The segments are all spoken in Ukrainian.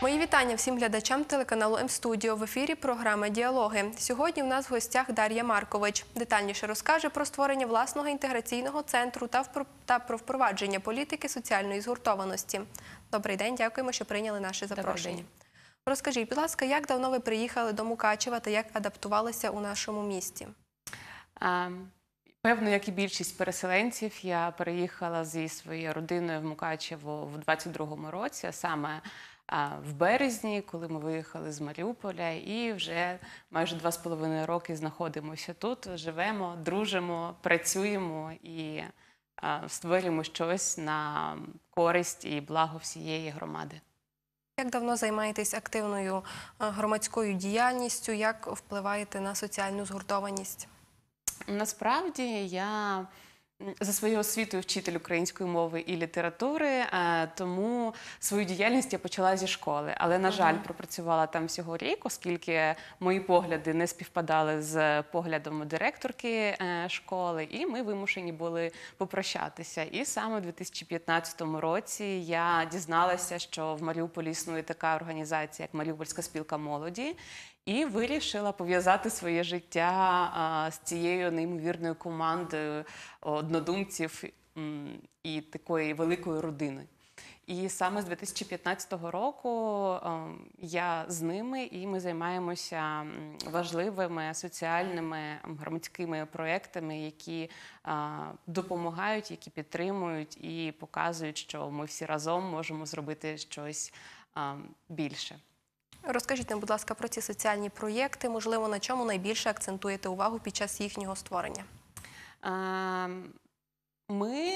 Мої вітання всім глядачам телеканалу М-студіо. В ефірі програма «Діалоги». Сьогодні у нас в гостях Дар'я Маркович. Детальніше розкаже про створення власного інтеграційного центру та про впровадження політики соціальної згуртованості. Добрий день, дякуємо, що прийняли наше запрошення. Розкажіть, будь ласка, як давно ви приїхали до Мукачева та як адаптувалися у нашому місті? Певно, як і більшість переселенців, я переїхала зі своєю родиною в Мукачево в 22-му році, а саме в березні, коли ми виїхали з Маріуполя, і вже майже 2,5 роки знаходимося тут, живемо, дружимо, працюємо і створюємо щось на користь і благо всієї громади. Як давно займаєтесь активною громадською діяльністю, як впливаєте на соціальну згуртованість? Насправді, я за своєю освітою вчитель української мови і літератури, тому свою діяльність я почала зі школи. Але, на жаль, пропрацювала там всього рік, оскільки мої погляди не співпадали з поглядом директорки школи, і ми вимушені були попрощатися. І саме у 2015 році я дізналася, що в Маріуполі існує така організація, як Маріупольська спілка молоді, і вирішила пов'язати своє життя з цією неймовірною командою однодумців і такої великої родини. І саме з 2015 року я з ними, і ми займаємося важливими соціальними громадськими проєктами, які допомагають, які підтримують і показують, що ми всі разом можемо зробити щось більше. Розкажіть нам, будь ласка, про ці соціальні проєкти, можливо, на чому найбільше акцентуєте увагу під час їхнього створення? Ми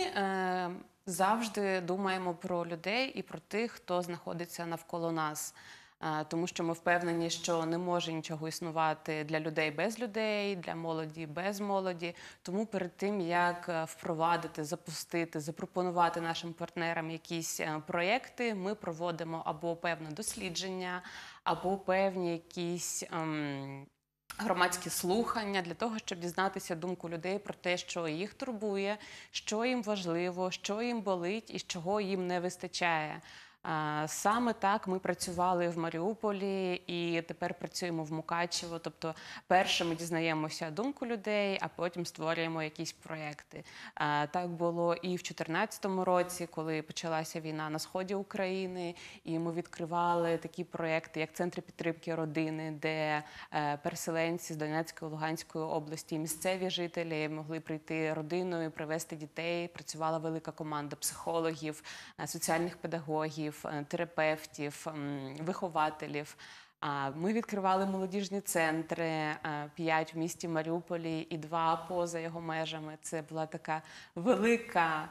завжди думаємо про людей і про тих, хто знаходиться навколо нас. Тому що ми впевнені, що не може нічого існувати для людей без людей, для молоді без молоді. Тому перед тим, як впровадити, запустити, запропонувати нашим партнерам якісь проєкти, ми проводимо або певне дослідження, або певні якісь громадські слухання для того, щоб дізнатися думку людей про те, що їх турбує, що їм важливо, що їм болить і чого їм не вистачає. Саме так ми працювали в Маріуполі і тепер працюємо в Мукачево. Тобто, перше ми дізнаємося думку людей, а потім створюємо якісь проєкти. Так було і в 2014 році, коли почалася війна на сході України, і ми відкривали такі проєкти, як центри підтримки родини, де переселенці з Донецької, Луганської області, місцеві жителі могли прийти родиною, привезти дітей. Працювала велика команда психологів, соціальних педагогів, терапевтів, вихователів. Ми відкривали молодіжні центри, 5 в місті Маріуполі і 2 поза його межами. Це була така велика,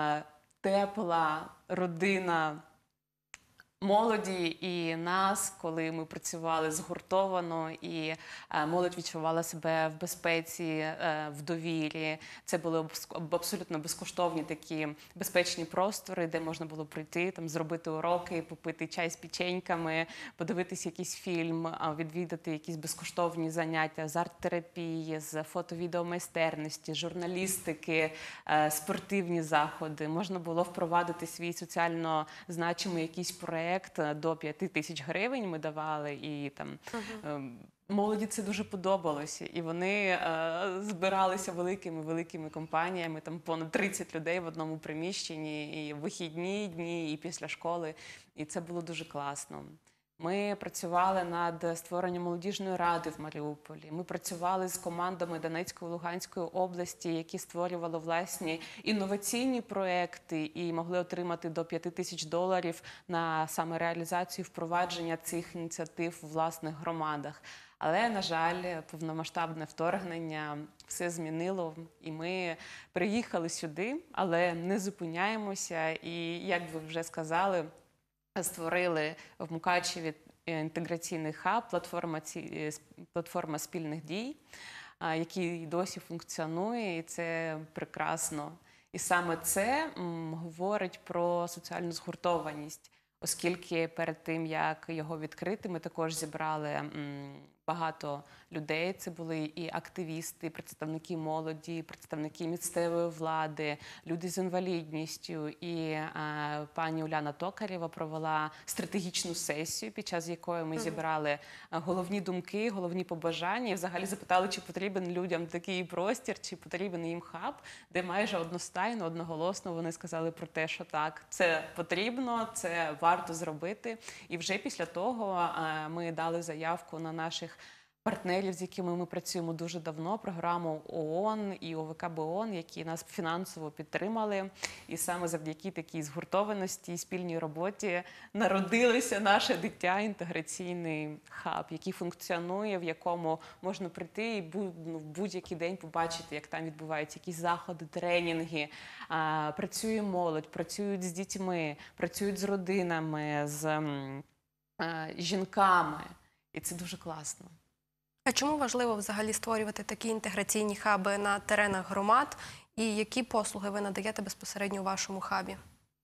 тепла родина молоді і нас, коли ми працювали згуртовано, і молодь відчувала себе в безпеці, в довірі. Це були абсолютно безкоштовні такі безпечні простори, де можна було прийти, там, зробити уроки, попити чай з печеньками, подивитися якийсь фільм, відвідати якісь безкоштовні заняття з арт-терапії, з фото-відеомайстерності, журналістики, спортивні заходи. Можна було впровадити свій соціально значимий якийсь проєкт. До 5 тисяч гривень ми давали, і там молоді це дуже подобалося. І вони збиралися великими компаніями, там понад 30 людей в одному приміщенні, і в вихідні дні, і після школи. І це було дуже класно. Ми працювали над створенням молодіжної ради в Маріуполі. Ми працювали з командами Донецької, Луганської області, які створювали власні інноваційні проекти і могли отримати до 5 тисяч доларів на саме реалізацію впровадження цих ініціатив у власних громадах. Але, на жаль, повномасштабне вторгнення все змінило, і ми приїхали сюди, але не зупиняємося. І, як ви вже сказали, створили в Мукачеві інтеграційний хаб, платформа спільних дій, який досі функціонує, і це прекрасно. І саме це говорить про соціальну згуртованість, оскільки перед тим, як його відкрити, ми також зібрали багато людей. Це були і активісти, і представники молоді, представники місцевої влади, люди з інвалідністю. І пані Уляна Токарєва провела стратегічну сесію, під час якої ми зібрали головні думки, головні побажання і взагалі запитали, чи потрібен людям такий простір, чи потрібен їм хаб, де майже одностайно, одноголосно вони сказали про те, що так, це потрібно, це варто зробити. І вже після того ми дали заявку на наших партнерів, з якими ми працюємо дуже давно, програму ООН і ОВКБ ООН, які нас фінансово підтримали. І саме завдяки такій згуртованості і спільній роботі народилося наше дитя, інтеграційний хаб, який функціонує, в якому можна прийти і в будь-який день побачити, як там відбуваються якісь заходи, тренінги. Працює молодь, працюють з дітьми, працюють з родинами, з жінками. І це дуже класно. А чому важливо взагалі створювати такі інтеграційні хаби на теренах громад? І які послуги ви надаєте безпосередньо у вашому хабі?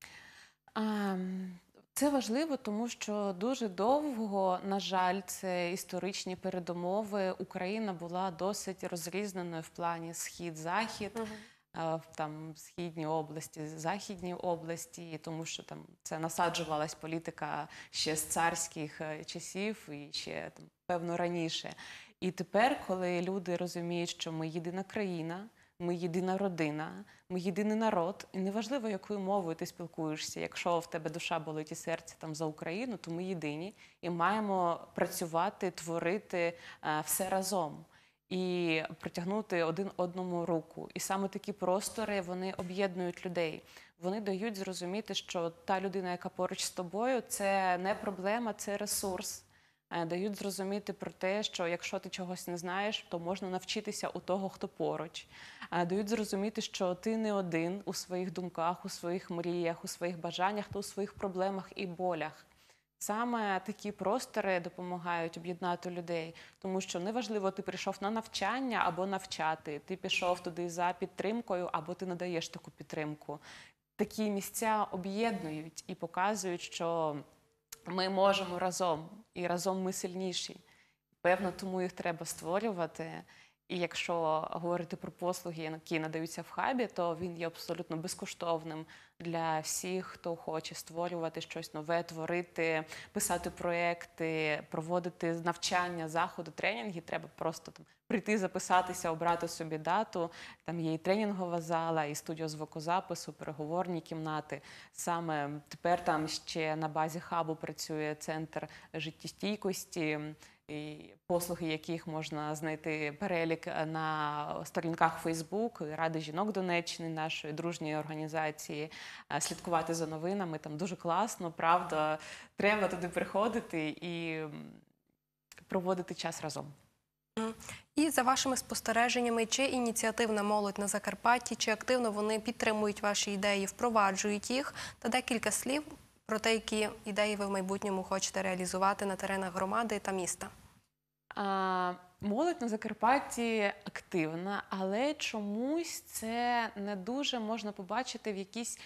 Це важливо, тому що дуже довго, на жаль, це історичні передумови. Україна була досить розрізненою в плані схід-захід, там східні області, західні області, тому що там це насаджувалась політика ще з царських часів і ще там, певно раніше. І тепер, коли люди розуміють, що ми єдина країна, ми єдина родина, ми єдиний народ, і неважливо, якою мовою ти спілкуєшся, якщо в тебе душа болить і серце там за Україну, то ми єдині і маємо працювати, творити все разом і протягнути один одному руку. І саме такі простори, вони об'єднують людей. Вони дають зрозуміти, що та людина, яка поруч з тобою, це не проблема, це ресурс. Дають зрозуміти про те, що якщо ти чогось не знаєш, то можна навчитися у того, хто поруч. Дають зрозуміти, що ти не один у своїх думках, у своїх мріях, у своїх бажаннях та у своїх проблемах і болях. Саме такі простори допомагають об'єднати людей, тому що неважливо, ти прийшов на навчання або навчати, ти пішов туди за підтримкою або ти надаєш таку підтримку. Такі місця об'єднують і показують, що ми можемо разом, і разом ми сильніші. Певно, тому їх треба створювати. І якщо говорити про послуги, які надаються в хабі, то він є абсолютно безкоштовним для всіх, хто хоче створювати щось нове, творити, писати проекти, проводити навчання, заходи, тренінги. Треба просто там прийти, записатися, обрати собі дату. Там є і тренінгова зала, і студіо звукозапису, переговорні кімнати. Саме тепер там ще на базі хабу працює центр життєстійкості, і послуги яких можна знайти перелік на сторінках Facebook Ради жінок Донеччини, нашої дружньої організації, слідкувати за новинами. Там дуже класно, правда. Треба туди приходити і проводити час разом. І за вашими спостереженнями, чи ініціативна молодь на Закарпатті, чи активно вони підтримують ваші ідеї, впроваджують їх, та декілька слів про те, які ідеї ви в майбутньому хочете реалізувати на теренах громади та міста? Молодь на Закарпатті активна, але чомусь це не дуже можна побачити в якійсь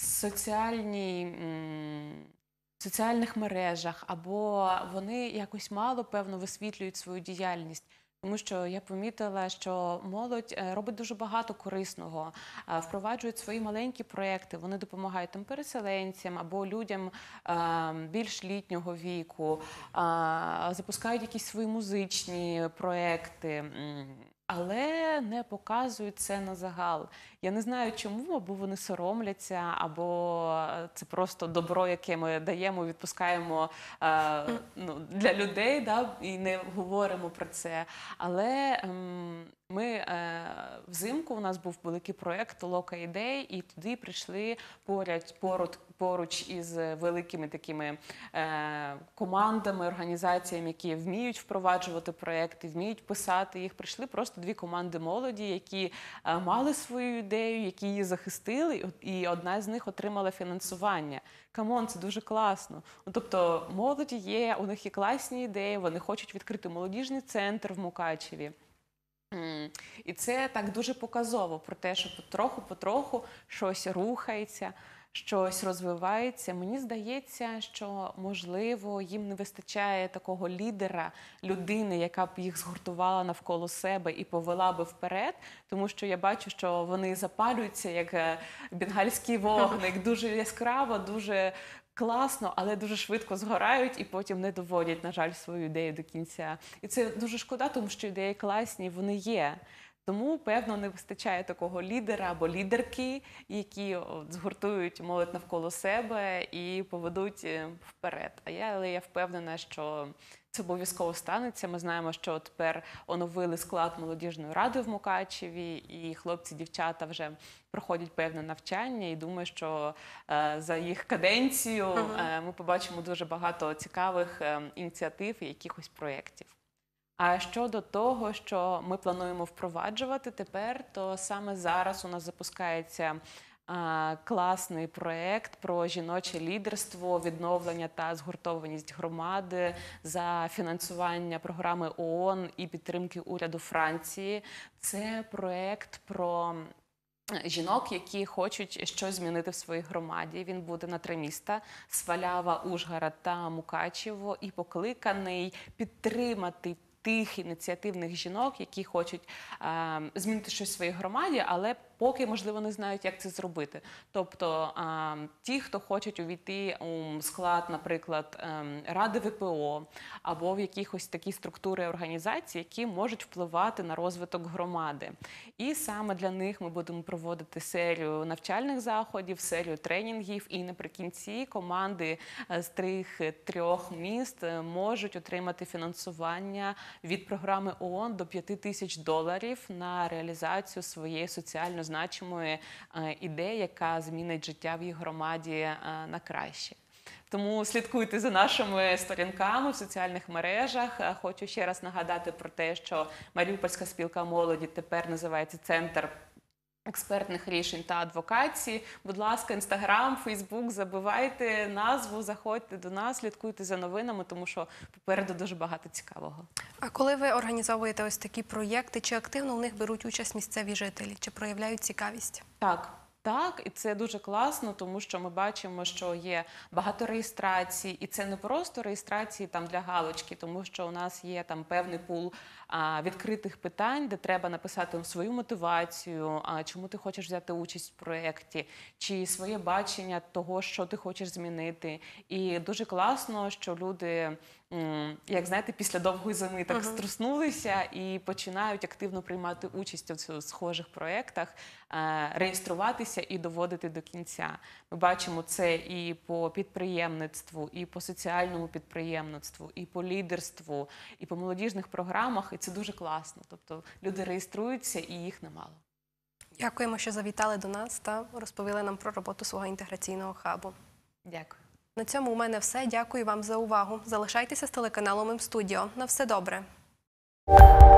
соціальних мережах, або вони якось мало, певно, висвітлюють свою діяльність. Тому що я помітила, що молодь робить дуже багато корисного, впроваджують свої маленькі проекти, вони допомагають там переселенцям або людям більш літнього віку, запускають якісь свої музичні проекти, але не показують це на загал. Я не знаю чому, або вони соромляться, або це просто добро, яке ми даємо, відпускаємо для людей, да, і не говоримо про це. Але ми взимку, у нас був великий проєкт «Толока ідей», і туди прийшли поруч із великими такими командами, організаціями, які вміють впроваджувати проєкти, вміють писати їх. Прийшли просто 2 команди молоді, які мали свою ідею, які її захистили, і одна з них отримала фінансування. Камон, це дуже класно. Тобто молоді є, у них є класні ідеї, вони хочуть відкрити молодіжний центр в Мукачеві. І це так дуже показово про те, що потроху-потроху щось рухається, щось розвивається. Мені здається, що, можливо, їм не вистачає такого лідера, людини, яка б їх згуртувала навколо себе і повела би вперед, тому що я бачу, що вони запалюються, як бенгальський вогник, дуже яскраво, дуже класно, але дуже швидко згорають і потім не доводять, на жаль, свою ідею до кінця. І це дуже шкода, тому що ідеї класні, вони є. Тому, певно, не вистачає такого лідера або лідерки, які згуртують молодь навколо себе і поведуть вперед. Але я впевнена, що це обов'язково станеться. Ми знаємо, що тепер оновили склад молодіжної ради в Мукачеві, і хлопці-дівчата вже проходять певне навчання. І думаю, що за їх каденцію ми побачимо дуже багато цікавих ініціатив і якихось проєктів. А щодо того, що ми плануємо впроваджувати тепер, то саме зараз у нас запускається класний проєкт про жіноче лідерство, відновлення та згуртованість громади за фінансування програми ООН і підтримки уряду Франції. Це проєкт про жінок, які хочуть щось змінити в своїй громаді. Він буде на 3 міста – Свалява, Ужгород та Мукачево, і покликаний підтримати тих ініціативних жінок, які хочуть змінити щось в своїй громаді, але поки, можливо, не знають, як це зробити. Тобто ті, хто хочуть увійти у склад, наприклад, Ради ВПО або в якихось такі структури організацій, які можуть впливати на розвиток громади. І саме для них ми будемо проводити серію навчальних заходів, серію тренінгів, і наприкінці команди з трьох міст можуть отримати фінансування від програми ООН до $5000 на реалізацію своєї соціально значимої ідеї, яка змінить життя в їх громаді на краще. Тому слідкуйте за нашими сторінками в соціальних мережах. Хочу ще раз нагадати про те, що Маріупольська спілка молоді тепер називається «Центр експертних рішень та адвокації». Будь ласка, Інстаграм, Фейсбук, забивайте назву, заходьте до нас, слідкуйте за новинами, тому що попереду дуже багато цікавого. А коли ви організовуєте ось такі проєкти, чи активно в них беруть участь місцеві жителі, чи проявляють цікавість? Так, і це дуже класно, тому що ми бачимо, що є багато реєстрацій, і це не просто реєстрації там для галочки, тому що у нас є там певний пул відкритих питань, де треба написати свою мотивацію, чому ти хочеш взяти участь в проєкті, чи своє бачення того, що ти хочеш змінити. І дуже класно, що люди, як знаєте, після довгої зими так струснулися і починають активно приймати участь у схожих проєктах, реєструватися і доводити до кінця. Ми бачимо це і по підприємництву, і по соціальному підприємництву, і по лідерству, і по молодіжних програмах, і це дуже класно. Тобто люди реєструються, і їх немало. Дякуємо, що завітали до нас та розповіли нам про роботу свого інтеграційного хабу. Дякую. На цьому у мене все. Дякую вам за увагу. Залишайтеся з телеканалом М-студіо. На все добре.